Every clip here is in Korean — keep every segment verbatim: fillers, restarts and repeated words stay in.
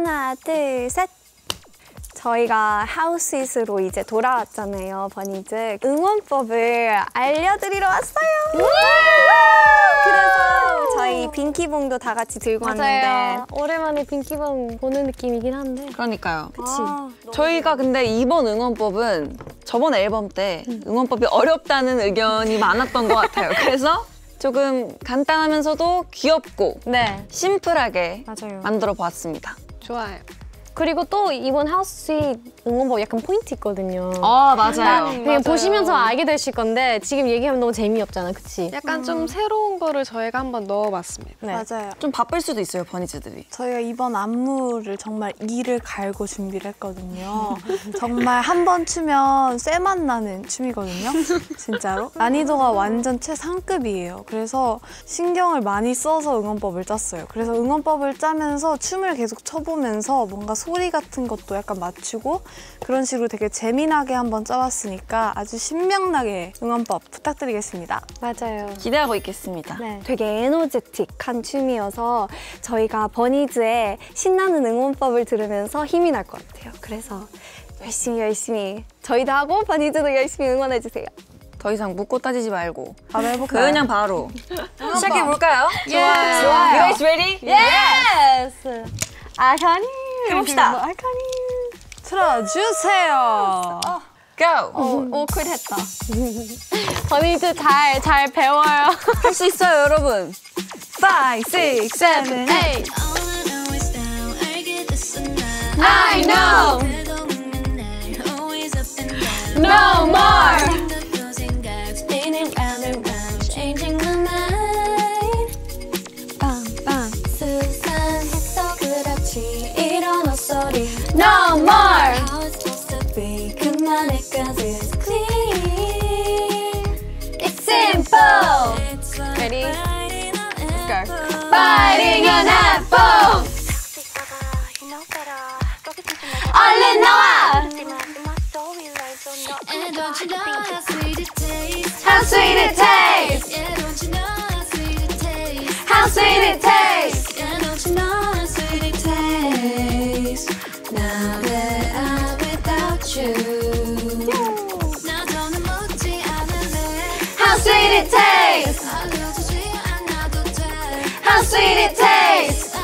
하나, 둘, 셋. 저희가 하우스잇으로 이제 돌아왔잖아요, 버니즈. 응원법을 알려드리러 왔어요. 그래서 저희 빈키봉도 다 같이 들고 맞아요. 왔는데 오랜만에 빈키봉 보는 느낌이긴 한데. 그러니까요. 그치? 아, 저희가 근데 이번 응원법은 저번 앨범 때 응원법이 어렵다는 의견이 많았던 것 같아요. 그래서 조금 간단하면서도 귀엽고 네. 심플하게 맞아요. 만들어 보았습니다. 좋아요. 그리고 또 이번 하우스잇 응원법 약간 포인트 있거든요. 아, 맞아요. 그냥 맞아요. 보시면서 알게 되실 건데 지금 얘기하면 너무 재미없잖아, 그치? 약간 음. 좀 새로운 거를 저희가 한번 넣어봤습니다. 네. 맞아요. 좀 바쁠 수도 있어요, 버니즈들이. 저희가 이번 안무를 정말 이를 갈고 준비를 했거든요. 정말 한 번 추면 쇠맛 나는 춤이거든요. 진짜로. 난이도가 완전 최상급이에요. 그래서 신경을 많이 써서 응원법을 짰어요. 그래서 응원법을 짜면서 춤을 계속 춰보면서 뭔가 소리 같은 것도 약간 맞추고 그런 식으로 되게 재미나게 한번 짜봤으니까 아주 신명나게 응원법 부탁드리겠습니다. 맞아요. 기대하고 있겠습니다. 네. 되게 에너제틱한 춤이어서 저희가 버니즈의 신나는 응원법을 들으면서 힘이 날 것 같아요. 그래서 열심히 열심히 저희도 하고 버니즈도 열심히 응원해주세요. 더 이상 묻고 따지지 말고 바로 해볼까요? 그냥 바로 시작해볼까요? 좋아요. 좋아요. You guys ready? 예스! 아카니! 해봅시다. 아카니! 틀어주세요. Go! 어, 오클했다. 버니즈 잘, 잘 배워요. 할 수 있어요, 여러분. five, six, seven, eight. I know! No more! No more! It's simple! Ready? Let's go. Fighting an apple! 얼른 나와! How sweet it tastes! How sweet it tastes! Now that I'm without you. How sweet it tastes. How sweet it tastes.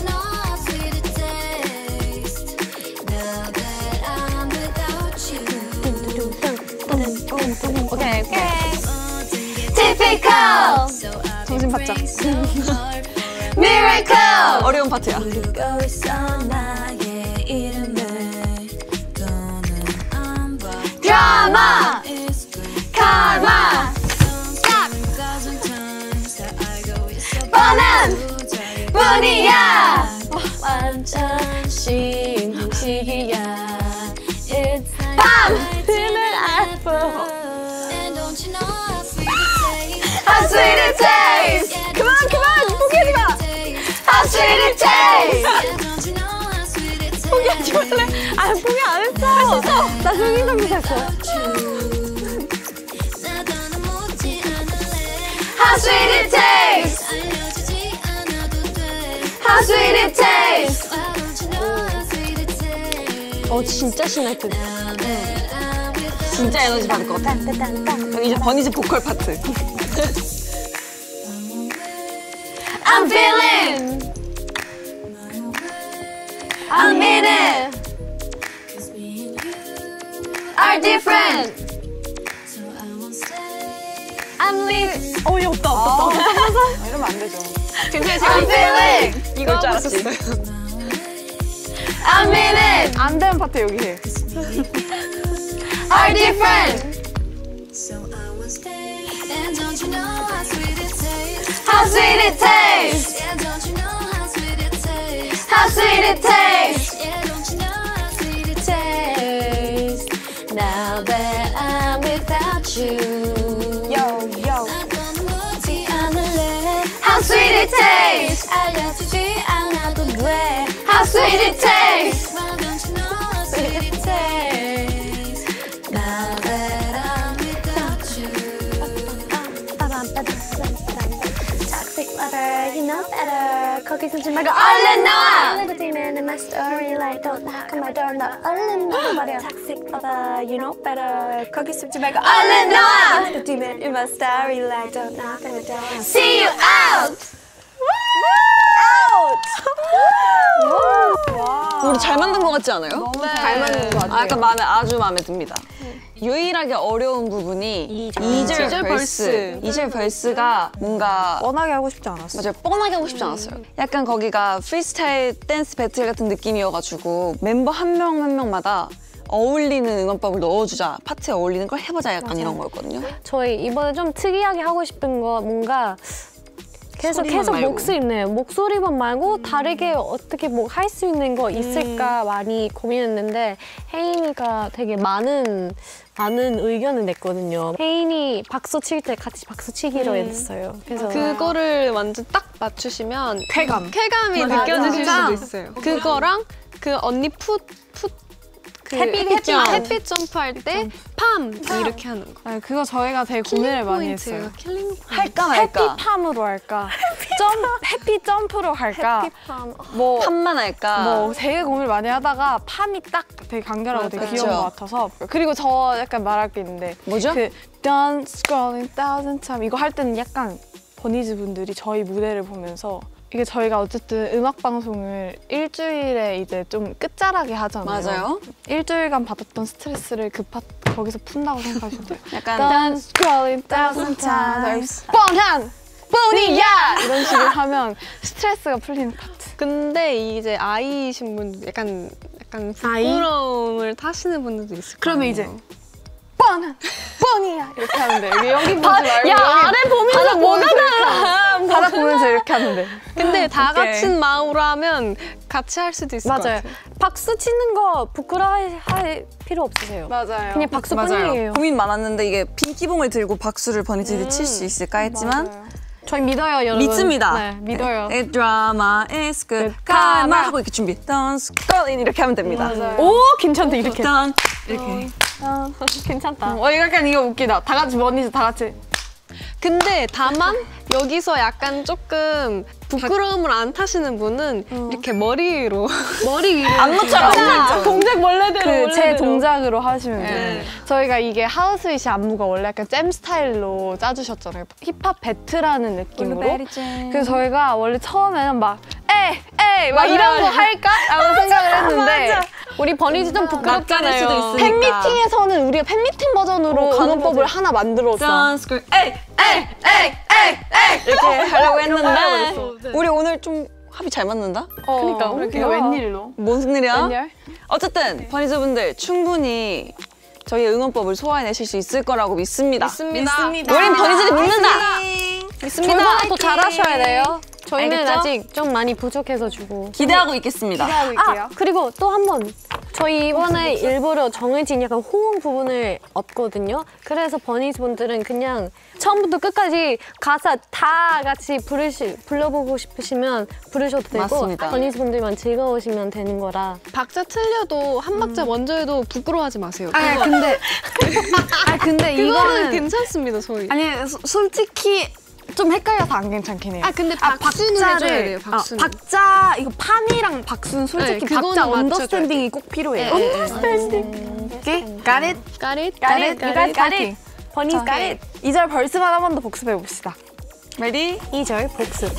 오케이, 오케이. Typical. 정신 바짝. Miracle. 어려운 파트야. Drama. Karma. 뻔한 뿐이야. 완전 신식이야. 밤. 드는 apple. How sweet it tastes. 그만 그만 포기하지 마. How sweet it tastes. 포기하지 말래. 아 포기 안 했어. 할 수 있어. 나 승인 선비했어. How sweet it tastes. How sweet it tastes. 어 진짜 신날 듯. 진짜 에너지 받을 것 같아. 그럼 이제 버니즈 보컬 파트. I'm feeling. I'm in it. Are different. I'm living. 어, 이거 없다, 없다, 없다. 이러면 안 되죠. 괜찮아요. I'm feeling. 이거 하고 있었어요. I'm in it. 안 되는 파트 여기 해. Are different. How sweet it tastes. How sweet it tastes. Taste. Now that I'm without you. Yo, yo. How sweet it tastes. 알려주지 않아도 돼. How sweet it tastes. Sweet it tastes. Now that I'm without you. Toxic lover, you know better. 거기 숨지 말고 얼른 나와. Living in my story like don't knock on my door. 나 얼른 나와 말이야. Toxic lover, you know better. 거기 숨지 말고 얼른 나와. Living in my story like don't knock on my door. See you out. 우리 잘 만든 것 같지 않아요? 너무 잘 맞는 것 같아요. 아, 약간 마음에 아주 마음에 듭니다. 유일하게 어려운 부분이 이 절 이 절 벌스. 벌스. 이 절 벌스가 뭔가 뻔하게 하고 싶지 않았어요. 맞아요. 뻔하게 하고 싶지 않았어요. 약간 거기가 프리스타일 댄스 배틀 같은 느낌이어가지고 멤버 한 명 한 명마다 어울리는 응원법을 넣어주자, 파트에 어울리는 걸 해보자 약간 이런 거였거든요. 저희 이번에 좀 특이하게 하고 싶은 거 뭔가 계속 소리만 계속 말고. 목소리 네 목소리만 말고 다르게 어떻게 뭐 할 수 있는 거 있을까 많이 고민했는데 혜인이가 되게 많은 많은 의견을 냈거든요. 혜인이 박수 칠 때 같이 박수 치기로 했어요. 그래서 그거를 완전 딱 맞추시면 쾌감. 쾌감이 맞아. 느껴지실 진짜. 수도 있어요. 그거랑 그 언니 풋, 풋, 그 햇빛 햇빛, 점프. 햇빛 점프할 때 팜! 이렇게 하는 거. 네, 그거 저희가 되게 고민을 많이 했어요. 포인트가 킬링 포인트. 할까 말까? 햇빛팜으로 할까? 점 햇빛 점프로 할까? 햇빛팜. 뭐 팜만 할까? 뭐 되게 고민을 많이 하다가 팜이 딱 되게 간결하고 되게 맞아. 귀여운 그쵸. 것 같아서 그리고 저 약간 말할 게 있는데 뭐죠? 그 Done scrolling thousand times 이거 할 때는 약간 버니즈 분들이 저희 무대를 보면서 이게 저희가 어쨌든 음악 방송을 일주일에 이제 좀 끝자락에 하잖아요. 맞아요. 일주일간 받았던 스트레스를 그 파, 거기서 푼다고 생각하시면 돼요. 약간 Done scrolling thousand times 뻔한 뻔이야 이런 식으로 하면 스트레스가 풀리는 파트. 근데 이제 아이이신 분 약간 약간 부끄러움을 타시는 분들도 있을 거예요. 그러면 이제 뻔한 뻔이야 이렇게 하면 돼. 여기, 여기 보지 말고 야 여기 아래 보면서 뭐가 달라? 바닥 보면서 이렇게 하면 돼. 근데 다 오케이. 같은 마음으로 하면 같이 할 수도 있을 것 맞아요. 같아요. 박수 치는 거 부끄러워할 필요 없으세요. 맞아요. 그냥 박수뿐이에요. 고민 많았는데 이게 빈기봉을 들고 박수를 버니즈들이 칠 수 있을까 했지만 맞아요. 저희 믿어요, 여러분. 믿습니다. 네, 믿어요. 네, 드라마 is good. 카마 하고 이렇게 준비. Dance, girl 이렇게 하면 됩니다. 맞아요. 오, 괜찮다, 이렇게. Done. 이렇게. 괜찮다. 어, 이거 약간 이거 웃기다. 다 같이 버니즈 다 같이. 근데 다만 여기서 약간 조금 부끄러움을 안 타시는 분은 이렇게 머리 위로 머리 위로 안무처럼. 동작 원래대로 원래대로. 제 동작으로 하시면 돼요. 네. 저희가 이게 하우스윗이 안무가 원래 약간 잼 스타일로 짜주셨잖아요. 힙합 배트라는 느낌으로. 그래서 저희가 원래 처음에는 막 에이 에이 막 맞아요. 이런 거 할까? 라고 생각을 했는데 우리 버니즈 좀 낯가릴 부끄럽잖아요. 수도 있으니까. 팬미팅에서는 우리가 팬미팅 버전으로 어, 가는 응원법을 거지. 하나 만들었어. Dance, girl. 에이, 에이, 에이, 에이, 에이. 이렇게 하려고 했는데 우리 오늘 좀 합이 잘 맞는다? 그러니까 그게 웬일로? 무슨 일이야? 웬일? 어쨌든 버니즈분들 충분히 저희의 응원법을 소화해내실 수 있을 거라고 믿습니다. 믿습니다. 우린 버니즈를 믿는다. 저희보다 더 잘하셔야 돼요. 저희는 알겠죠? 아직 좀 많이 부족해서 주고. 기대하고 있겠습니다. 하고 있게요. 아, 그리고 또 한 번. 저희 이번에 일부러 정해진 약간 호응 부분을 없거든요. 그래서 버니즈 분들은 그냥 처음부터 끝까지 가사 다 같이 부르시, 불러보고 싶으시면 부르셔도 되고 맞습니다. 버니즈 분들만 즐거우시면 되는 거라. 박자 틀려도 한 박자 먼저 해도 부끄러워하지 마세요. 아 근데 아 근데 그거는 이거는 괜찮습니다, 저희. 아니 소- 솔직히 좀 헷갈려서 안 괜찮긴 해요. 아, 근데 박수는 박자를- 해줘야 돼요, 박수는. 어, 박자 이거 팜이랑 박수는 솔직히 네, 그거는 박자 맞춰줘야 언더스탠딩이 꼭 필요해요. 네, 네, 언더스탠딩. 오케이, got it, Got it? got it, you guys got it. 버니즈 got it. 이 절 벌스만 한 번 더 복습해 봅시다. Ready? 이 절 복습.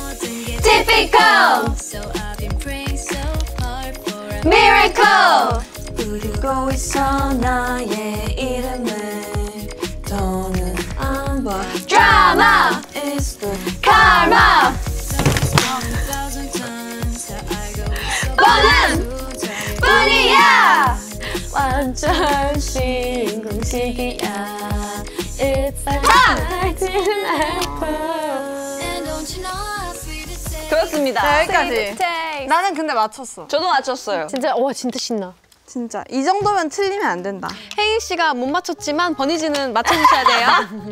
Typical So I've been praying so hard for a miracle 부르고 있어 나의 이름을 더는 안 봐. drama It's good. karma thousand times that I go so 뻔한 tired. 뿐이야 완전 신공식이야. It's a 아! And don't you know how sweet it tastes? 그렇습니다. 여기까지. 나는 근데 맞췄어. 저도 맞췄어요. 진짜 와 진짜 신나. 진짜 이 정도면 틀리면 안 된다. 혜인 씨가 못 맞췄지만 버니즈는 맞춰주셔야 돼요.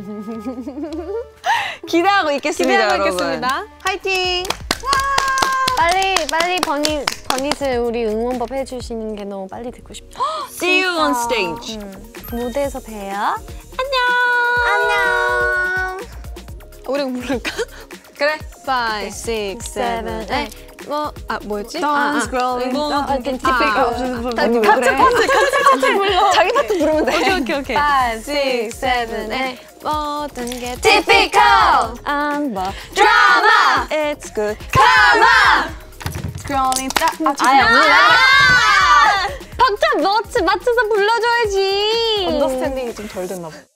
기대하고 있겠습니다, 기대하고 여러분. 있겠습니다. 화이팅! 빨리 빨리 버니 버니즈 우리 응원법 해주시는 게 너무 빨리 듣고 싶다. See you on stage. 무대에서 봬요. 안녕. 우리 부를까? 그래. five, six, seven, eight. 뭐, 아, 뭐였지? Dance, 아, growing, 아, dance. typical. 언니 왜 그래? 같이 불러. 자기 파트 부르면 돼. 오케이, 오케이, 오케이. Five, six, seven, eight. 모든 게 Typical. And but Drama. it's good. Come on. growing. 아, 아야 언니 박자 맞, 맞춰서 불러줘야지. 언더스탠딩이 좀 덜 됐나 봐.